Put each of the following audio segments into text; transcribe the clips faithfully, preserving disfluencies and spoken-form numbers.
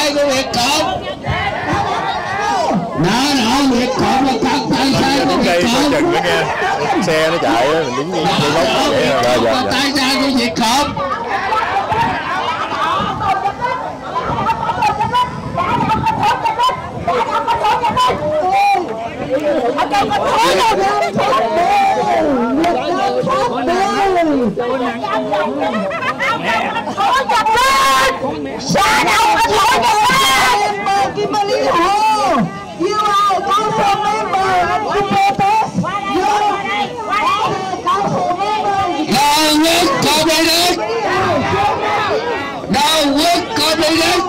sai của Việt Cộng. Đó, đó, Việt Cộng là các tay sai của Việt Cộng. Chừng nữa nghe, xe nó chạy á, mình đứng như cái góc vậy rồi. Rồi, rồi. Tay sai của Việt Cộng. Thổi chặt lên, xa đâu mà thổi chặt lên. Member Kimberly Hồ, you are council member and supporters. You are council member. Đâu quốc communist, đâu quốc communist,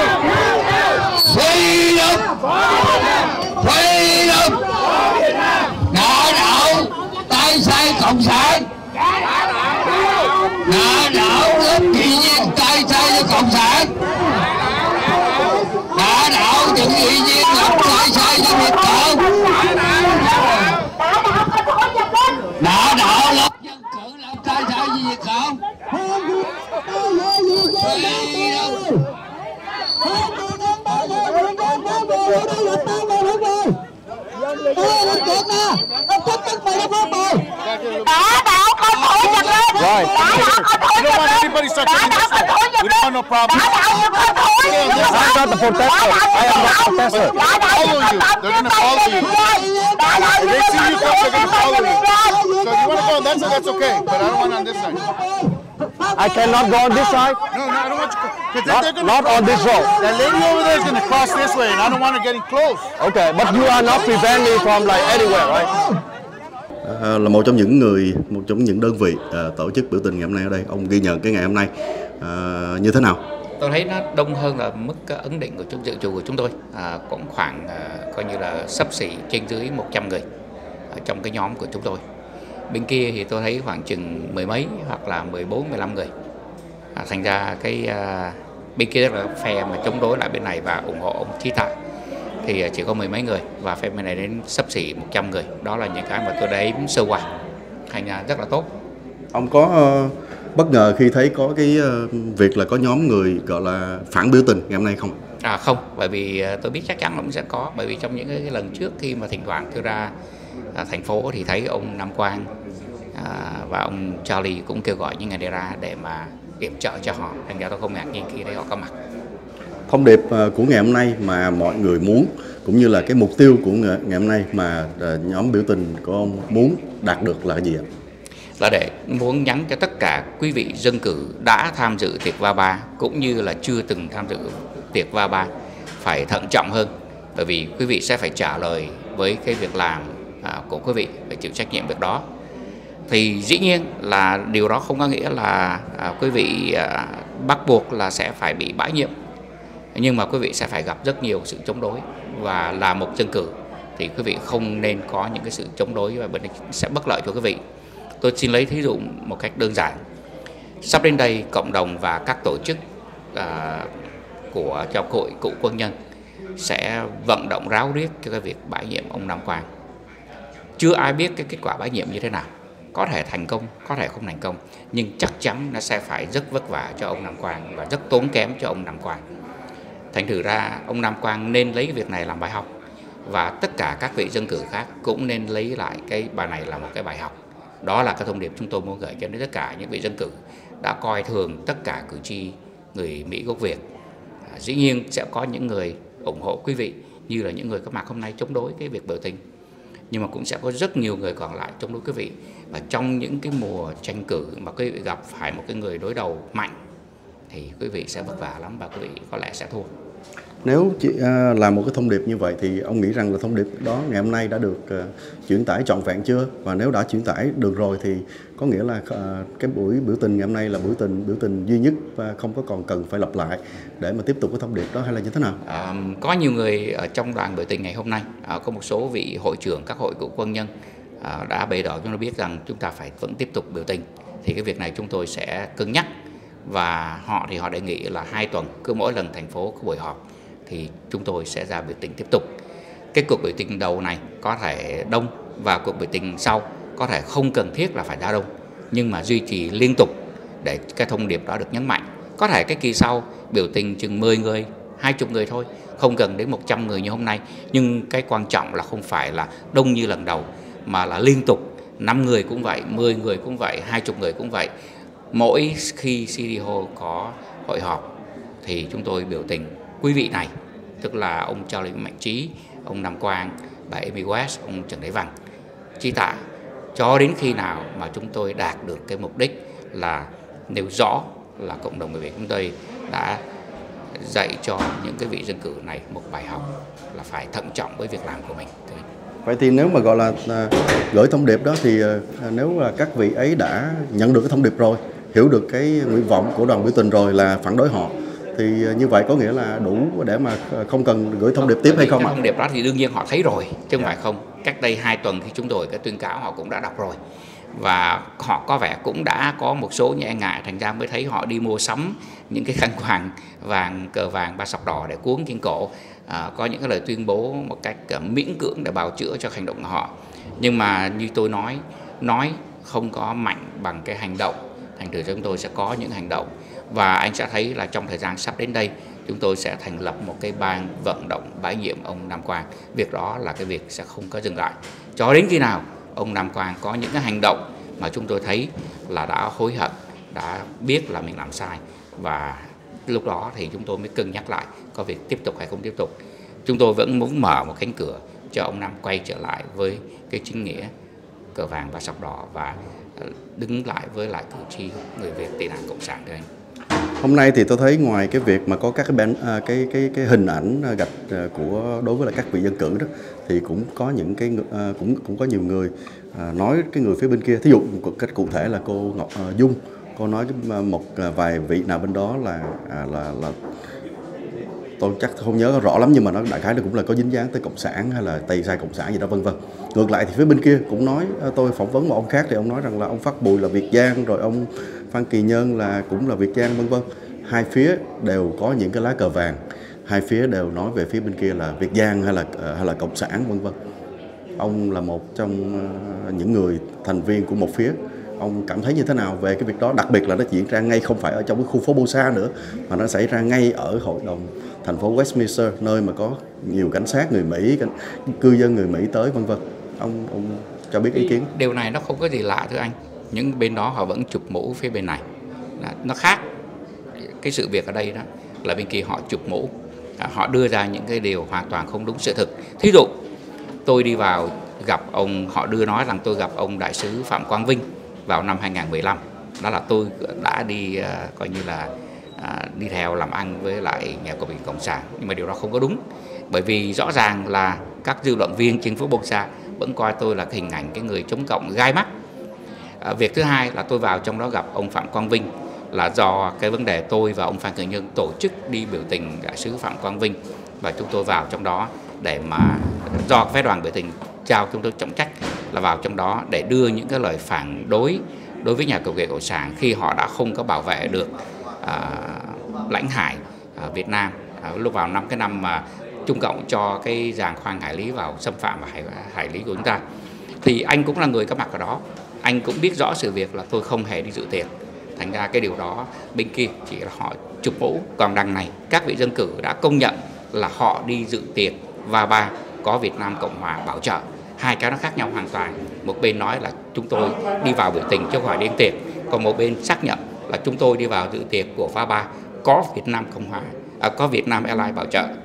freedom, freedom. Nợ đậu tay sai cộng sản, nợ đậu lớp tự nhiên tay sai cho cộng sản, nợ đậu những tự nhiên làm tay sai cho Việt Cộng, nợ đậu lớp dân cử làm tay sai cho Việt Cộng. Đã đạo con thổi chặt lên. Rồi. Đã đạo con thổi chặt lên. Đã đạo con thổi chặt lên. Đã đạo như con thổi. I'm not the protester. I am not the protester. Đã đạo như con tạm They're gonna follow you. Đã đạo If như they con see you tạm come, they're gonna follow you. you. So if you want to go on that side, that's okay. But I don't want on this side. I cannot go on this side. No, no, I don't want you. Because Not, they're gonna. not on this road. That lady over there is gonna cross this way, and I don't want her getting close. Okay, but you are not prevent me from like anywhere, right? À, là một trong những người, một trong những đơn vị à, tổ chức biểu tình ngày hôm nay ở đây, ông ghi nhận cái ngày hôm nay à, như thế nào? Tôi thấy nó đông hơn là mức ấn định của chúng dự trù của chúng tôi, à, cũng khoảng à, coi như là xấp xỉ trên dưới một trăm người ở trong cái nhóm của chúng tôi. Bên kia thì tôi thấy khoảng chừng mười mấy hoặc là mười bốn, mười lăm người. À, thành ra cái à, bên kia là phe mà chống đối lại bên này và ủng hộ ông Trí Tại thì chỉ có mười mấy người, và phe bên này đến xấp xỉ một trăm người. Đó là những cái mà tôi đếm sơ qua, thành ra rất là tốt. Ông có uh, bất ngờ khi thấy có cái uh, việc là có nhóm người gọi là phản biểu tình ngày hôm nay không? À không, bởi vì tôi biết chắc chắn là cũng sẽ có, bởi vì trong những cái lần trước khi mà thỉnh thoảng tôi ra à, thành phố thì thấy ông Nam Quang à, và ông Charlie cũng kêu gọi những người này ra để mà yểm trợ cho họ, thành ra tôi không ngạc nhiên khi thấy họ có mặt. Thông điệp uh, của ngày hôm nay mà mọi người muốn, cũng như là cái mục tiêu của ngày, ngày hôm nay mà uh, nhóm biểu tình của ông muốn đạt được là gì ạ? Là để muốn nhắn cho tất cả quý vị dân cử đã tham dự tiệc va ba cũng như là chưa từng tham dự tiệc va ba phải thận trọng hơn, bởi vì quý vị sẽ phải trả lời với cái việc làm à, của quý vị, phải chịu trách nhiệm việc đó. Thì dĩ nhiên là điều đó không có nghĩa là à, quý vị à, bắt buộc là sẽ phải bị bãi nhiệm, nhưng mà quý vị sẽ phải gặp rất nhiều sự chống đối, và là một dân cử thì quý vị không nên có những cái sự chống đối và sẽ bất lợi cho quý vị. Tôi xin lấy thí dụ một cách đơn giản. Sắp đến đây, cộng đồng và các tổ chức à, của cho hội cựu quân nhân sẽ vận động ráo riết cho cái việc bãi nhiệm ông Nam Quang. Chưa ai biết cái kết quả bãi nhiệm như thế nào, có thể thành công, có thể không thành công, nhưng chắc chắn nó sẽ phải rất vất vả cho ông Nam Quang và rất tốn kém cho ông Nam Quang. Thành thử ra ông Nam Quang nên lấy cái việc này làm bài học, và tất cả các vị dân cử khác cũng nên lấy lại cái bài này là một cái bài học. Đó là cái thông điệp chúng tôi muốn gửi cho đến tất cả những vị dân cử đã coi thường tất cả cử tri người Mỹ gốc Việt. À, dĩ nhiên sẽ có những người ủng hộ quý vị, như là những người có mặt hôm nay chống đối cái việc biểu tình, nhưng mà cũng sẽ có rất nhiều người còn lại chống đối quý vị. Và trong những cái mùa tranh cử mà quý vị gặp phải một cái người đối đầu mạnh thì quý vị sẽ vất vả lắm và quý vị có lẽ sẽ thua. Nếu chị uh, làm một cái thông điệp như vậy thì ông nghĩ rằng là thông điệp đó ngày hôm nay đã được uh, chuyển tải trọn vẹn chưa? Và nếu đã chuyển tải được rồi thì có nghĩa là uh, cái buổi biểu tình ngày hôm nay là buổi tình biểu tình duy nhất và không có còn cần phải lặp lại để mà tiếp tục cái thông điệp đó, hay là như thế nào? À, có nhiều người ở trong đoàn biểu tình ngày hôm nay, à, có một số vị hội trưởng các hội cựu quân nhân à, đã bày tỏ chúng tôi biết rằng chúng ta phải vẫn tiếp tục biểu tình. Thì cái việc này chúng tôi sẽ cân nhắc, và họ thì họ đề nghị là hai tuần cứ mỗi lần thành phố có buổi họp thì chúng tôi sẽ ra biểu tình tiếp tục. Cái cuộc biểu tình đầu này có thể đông, và cuộc biểu tình sau có thể không cần thiết là phải ra đông, nhưng mà duy trì liên tục để cái thông điệp đó được nhấn mạnh. Có thể cái kỳ sau biểu tình chừng mười người, hai chục người thôi, không cần đến một trăm người như hôm nay. Nhưng cái quan trọng là không phải là đông như lần đầu, mà là liên tục, năm người cũng vậy, mười người cũng vậy, hai chục người cũng vậy. Mỗi khi City Hall có hội họp thì chúng tôi biểu tình quý vị này, tức là ông Charlie Mạnh Trí, ông Nam Quang, bà Amy West, ông Trần Đại Văn, Chi Tạ, cho đến khi nào mà chúng tôi đạt được cái mục đích là nêu rõ là cộng đồng người Việt chúng tôi đã dạy cho những cái vị dân cử này một bài học là phải thận trọng với việc làm của mình. Vậy thì nếu mà gọi là à, gửi thông điệp đó thì à, nếu là các vị ấy đã nhận được cái thông điệp rồi, hiểu được cái nguyện vọng của đoàn biểu tình rồi là phản đối họ, thì như vậy có nghĩa là đủ để mà không cần gửi thông điệp tiếp hay không? Cái thông điệp đó thì đương nhiên họ thấy rồi, chứ không phải không. Cách đây hai tuần khi chúng tôi cái tuyên cáo họ cũng đã đọc rồi. Và họ có vẻ cũng đã có một số những e ngại, thành ra mới thấy họ đi mua sắm những cái khăn quàng vàng, cờ vàng, ba sọc đỏ để cuốn trên cổ. À, có những cái lời tuyên bố một cách miễn cưỡng để bào chữa cho hành động của họ. Nhưng mà như tôi nói, nói không có mạnh bằng cái hành động. Thành thử chúng tôi sẽ có những hành động. Và anh sẽ thấy là trong thời gian sắp đến đây, chúng tôi sẽ thành lập một cái ban vận động bãi nhiệm ông Nam Quang. Việc đó là cái việc sẽ không có dừng lại. Cho đến khi nào ông Nam Quang có những cái hành động mà chúng tôi thấy là đã hối hận, đã biết là mình làm sai, và lúc đó thì chúng tôi mới cân nhắc lại có việc tiếp tục hay không tiếp tục. Chúng tôi vẫn muốn mở một cánh cửa cho ông Nam quay trở lại với cái chính nghĩa cờ vàng và sọc đỏ và đứng lại với lại cử tri người Việt tị nạn cộng sản đây. Hôm nay thì tôi thấy ngoài cái việc mà có các cái bên, à, cái cái cái hình ảnh gạch của đối với lại các vị dân cử đó, thì cũng có những cái à, cũng cũng có nhiều người à, nói cái người phía bên kia, thí dụ một cách cụ thể là cô Ngọc à, Dung, cô nói một vài vị nào bên đó là à, là là tôi chắc không nhớ rõ lắm, nhưng mà nó đại khái là cũng là có dính dáng tới cộng sản hay là tay sai cộng sản gì đó vân vân. Ngược lại thì phía bên kia cũng nói, tôi phỏng vấn một ông khác thì ông nói rằng là ông Phát Bùi là Việt Giang, rồi ông Phan Kỳ Nhân là cũng là Việt Giang vân vân. Hai phía đều có những cái lá cờ vàng, hai phía đều nói về phía bên kia là Việt Giang hay là hay là cộng sản vân vân. Ông là một trong những người thành viên của một phía, ông cảm thấy như thế nào về cái việc đó, đặc biệt là nó diễn ra ngay không phải ở trong cái khu phố Bosa nữa, mà nó xảy ra ngay ở hội đồng thành phố Westminster, nơi mà có nhiều cảnh sát người Mỹ, cư dân người Mỹ tới vân vân. Ông ông cho biết ý kiến. Điều này nó không có gì lạ thưa anh. Những bên đó họ vẫn chụp mũ phía bên này, nó khác. Cái sự việc ở đây đó là bên kia họ chụp mũ, họ đưa ra những cái điều hoàn toàn không đúng sự thực. Thí dụ tôi đi vào gặp ông, họ đưa nói rằng tôi gặp ông đại sứ Phạm Quang Vinh vào năm hai nghìn không trăm mười lăm. Đó là tôi đã đi uh, coi như là uh, đi theo làm ăn với lại nhà cầm quyền cộng sản, nhưng mà điều đó không có đúng, bởi vì rõ ràng là các dư luận viên trên phố Bosa vẫn coi tôi là cái hình ảnh cái người chống cộng gai mắt. Uh, việc thứ hai là tôi vào trong đó gặp ông Phạm Quang Vinh là do cái vấn đề tôi và ông Phan Kỳ Nhân tổ chức đi biểu tình đại sứ Phạm Quang Vinh, và chúng tôi vào trong đó để mà do phái đoàn biểu tình trao chúng tôi trọng trách là vào trong đó để đưa những cái lời phản đối đối với nhà cầm quyền cộng sản khi họ đã không có bảo vệ được à, lãnh hải à, Việt Nam à, lúc vào năm cái năm mà Trung Cộng cho cái giàn khoan hải lý vào xâm phạm vào hải, hải lý của chúng ta. Thì anh cũng là người có mặt ở đó, anh cũng biết rõ sự việc là tôi không hề đi dự tiệc. Thành ra cái điều đó bên kia chỉ là họ chụp mũ, còn đằng này các vị dân cử đã công nhận là họ đi dự tiệc và ba có Việt Nam Cộng Hòa bảo trợ. Hai cái nó khác nhau hoàn toàn. Một bên nói là chúng tôi đi vào biểu tình chứ không phải đến tiệc, còn một bên xác nhận là chúng tôi đi vào dự tiệc của pha ba có Việt Nam Cộng Hòa, à, có Việt Nam Airlines bảo trợ.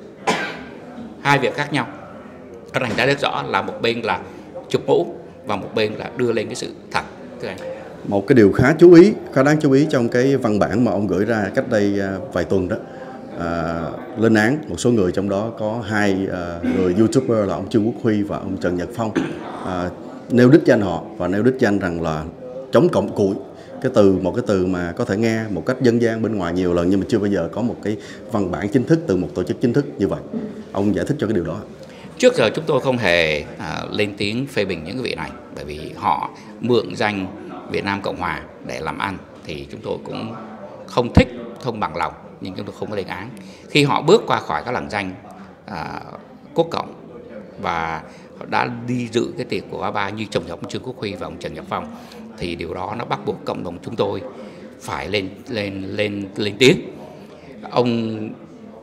Hai việc khác nhau. Nó thành ra rất rõ là một bên là chụp mũ và một bên là đưa lên cái sự thật. Một cái điều khá chú ý, khá đáng chú ý trong cái văn bản mà ông gửi ra cách đây vài tuần đó, à, lên án một số người, trong đó có hai à, người YouTuber là ông Trương Quốc Huy và ông Trần Nhật Phong, à, nêu đích danh họ và nêu đích danh rằng là chống cộng cụi. Cái từ một cái từ mà có thể nghe một cách dân gian bên ngoài nhiều lần, nhưng mà chưa bao giờ có một cái văn bản chính thức từ một tổ chức chính thức như vậy. Ông giải thích cho cái điều đó. Trước giờ chúng tôi không hề à, lên tiếng phê bình những vị này, bởi vì họ mượn danh Việt Nam Cộng Hòa để làm ăn thì chúng tôi cũng không thích, không bằng lòng, nhưng chúng tôi không có lên án. Khi họ bước qua khỏi các lằn danh à, quốc cộng và đã đi dự cái tiệc của a ba như chồng ông Trương Quốc Huy và ông Trần Nhật Phong, thì điều đó nó bắt buộc cộng đồng chúng tôi phải lên lên lên lên tiếng. Ông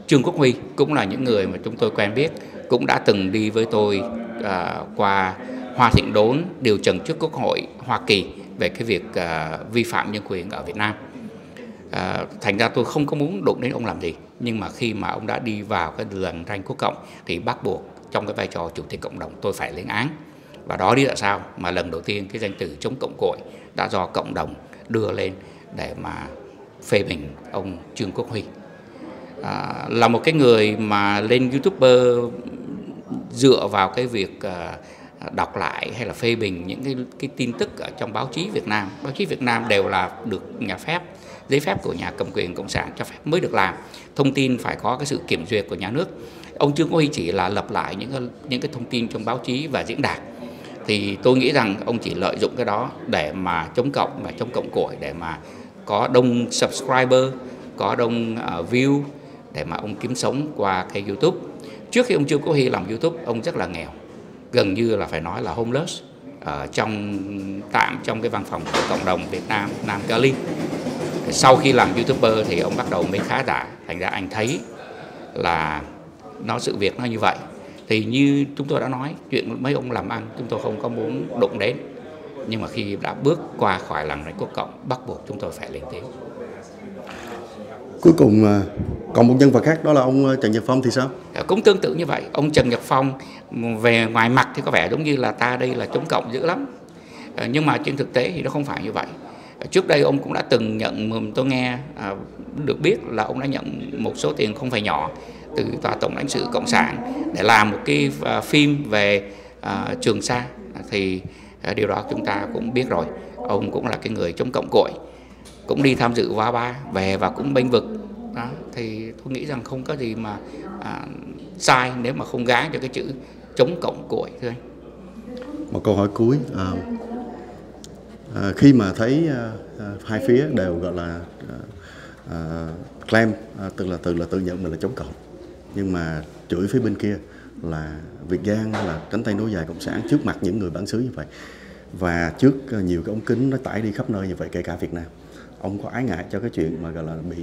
Trương Quốc Huy cũng là những người mà chúng tôi quen biết, cũng đã từng đi với tôi à, qua Hoa Thịnh Đốn điều trần trước Quốc hội Hoa Kỳ về cái việc à, vi phạm nhân quyền ở Việt Nam. À, thành ra tôi không có muốn đụng đến ông làm gì, nhưng mà khi mà ông đã đi vào cái lằn ranh quốc cộng thì bắt buộc trong cái vai trò chủ tịch cộng đồng tôi phải lên án. Và đó lý do sao mà lần đầu tiên cái danh từ chống cộng cội đã do cộng đồng đưa lên để mà phê bình ông Trương Quốc Huy. À, là một cái người mà lên YouTuber dựa vào cái việc à, đọc lại hay là phê bình những cái, cái tin tức ở trong báo chí Việt Nam. Báo chí Việt Nam đều là được nhà phép, giấy phép của nhà cầm quyền cộng sản cho phép mới được làm. Thông tin phải có cái sự kiểm duyệt của nhà nước. Ông Trương Quốc Huy chỉ là lập lại những cái, những cái thông tin trong báo chí và diễn đàn. Thì tôi nghĩ rằng ông chỉ lợi dụng cái đó để mà chống cộng và chống cộng cội, để mà có đông subscriber, có đông uh, view, để mà ông kiếm sống qua cái YouTube. Trước khi ông Trương Quốc Huy làm YouTube, ông rất là nghèo, gần như là phải nói là homeless, ở trong tạm trong cái văn phòng của cộng đồng Việt Nam Nam Cali. Sau khi làm YouTuber thì ông bắt đầu mới khá giả, thành ra anh thấy là nó sự việc nó như vậy. Thì như chúng tôi đã nói, chuyện mấy ông làm ăn chúng tôi không có muốn đụng đến, nhưng mà khi đã bước qua khỏi lằn ranh quốc cộng, bắt buộc chúng tôi phải lên tiếng. Cuối cùng còn một nhân vật khác, đó là ông Trần Nhật Phong thì sao? Cũng tương tự như vậy. Ông Trần Nhật Phong về ngoài mặt thì có vẻ giống như là ta đây là chống cộng dữ lắm, nhưng mà trên thực tế thì nó không phải như vậy. Trước đây ông cũng đã từng nhận, tôi nghe được biết là ông đã nhận một số tiền không phải nhỏ từ Tòa Tổng lãnh sự Cộng sản để làm một cái phim về uh, Trường Sa. Thì uh, điều đó chúng ta cũng biết rồi. Ông cũng là cái người chống cộng cội, cũng đi tham dự vê ba về và cũng bênh vực đó. Thì tôi nghĩ rằng không có gì mà uh, sai nếu mà không gán cho cái chữ chống cộng cội thưa anh. Một câu hỏi cuối, à, à, khi mà thấy à, hai phía đều gọi là à, claim, à, tức là từ là tự nhận mình là chống cộng, nhưng mà chửi phía bên kia là Việt Giang là cánh tay nối dài cộng sản trước mặt những người bản xứ như vậy, và trước nhiều cái ống kính nó tải đi khắp nơi như vậy, kể cả Việt Nam, ông có ái ngại cho cái chuyện mà gọi là bị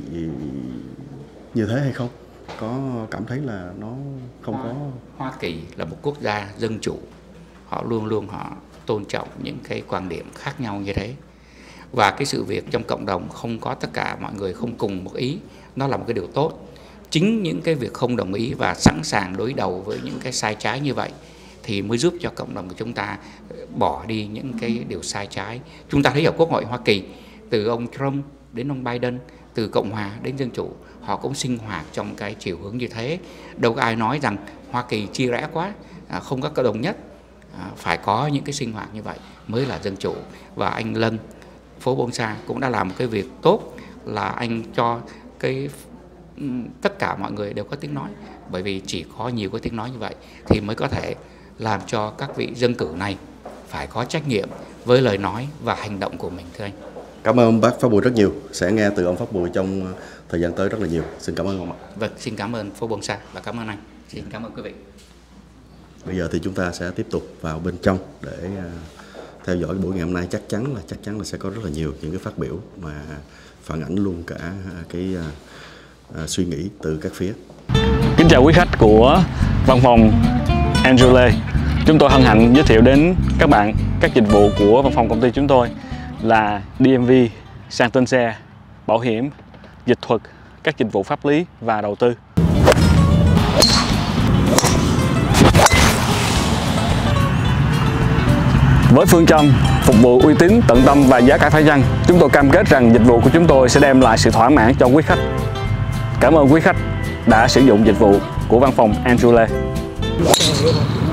như thế hay không? Có cảm thấy là nó không có... Hoa Kỳ là một quốc gia dân chủ, họ luôn luôn họ tôn trọng những cái quan điểm khác nhau như thế. Và cái sự việc trong cộng đồng không có tất cả mọi người không cùng một ý, nó là một cái điều tốt. Chính những cái việc không đồng ý và sẵn sàng đối đầu với những cái sai trái như vậy thì mới giúp cho cộng đồng của chúng ta bỏ đi những cái điều sai trái. Chúng ta thấy ở Quốc hội Hoa Kỳ, từ ông Trump đến ông Biden, từ Cộng hòa đến Dân chủ, họ cũng sinh hoạt trong cái chiều hướng như thế. Đâu có ai nói rằng Hoa Kỳ chia rẽ quá, không có đồng nhất. Phải có những cái sinh hoạt như vậy mới là dân chủ. Và anh Lân, phố Bonsai cũng đã làm một cái việc tốt, là anh cho cái tất cả mọi người đều có tiếng nói, bởi vì chỉ có nhiều cái tiếng nói như vậy thì mới có thể làm cho các vị dân cử này phải có trách nhiệm với lời nói và hành động của mình thưa anh. Cảm ơn bác Pháp Bùi rất nhiều, sẽ nghe từ ông Pháp Bùi trong thời gian tới rất là nhiều. Xin cảm ơn ông ạ. Vâng, xin cảm ơn phố Bonsai và cảm ơn anh. Xin cảm ơn quý vị. Bây giờ thì chúng ta sẽ tiếp tục vào bên trong để theo dõi buổi ngày hôm nay. Chắc chắn là chắc chắn là sẽ có rất là nhiều những cái phát biểu mà phản ảnh luôn cả cái uh, suy nghĩ từ các phía. Kính chào quý khách của văn phòng Andrew Lê. Chúng tôi hân hạnh giới thiệu đến các bạn các dịch vụ của văn phòng công ty chúng tôi là đê em vê, sang tên xe, bảo hiểm, dịch thuật, các dịch vụ pháp lý và đầu tư. Với phương châm phục vụ uy tín, tận tâm và giá cả phải chăng, chúng tôi cam kết rằng dịch vụ của chúng tôi sẽ đem lại sự thỏa mãn cho quý khách. Cảm ơn quý khách đã sử dụng dịch vụ của văn phòng Andrew Lê.